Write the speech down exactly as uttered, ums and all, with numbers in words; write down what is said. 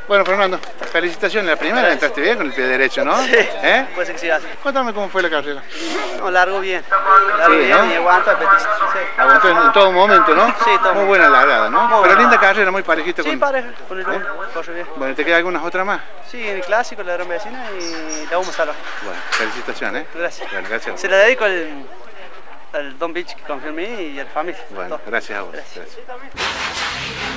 Bueno, Fernando, felicitaciones. La primera entraste bien con el pie derecho, ¿no? Sí, ¿Eh? puede ser que sí así. Cuéntame cómo fue la carrera. No, largo bien. Largo Sí, bien ¿no? y aguanto el petiso. Sí. Aguantó en, en todo momento, ¿no? Sí, todo Muy momento. buena largada, ¿no? Muy Pero buena. linda carrera, muy parejito Sí, con... pareja, con el ¿Eh? uno, corre bien. Bueno, ¿te quedan algunas otras más? Sí, en el clásico, la gran vecina y la humo salva. Bueno, felicitaciones. ¿eh? Gracias. Bueno, gracias. Se la dedico al, al Don Beach que confió en mí y a la familia. Bueno, Todo. gracias a vos. Gracias. Gracias.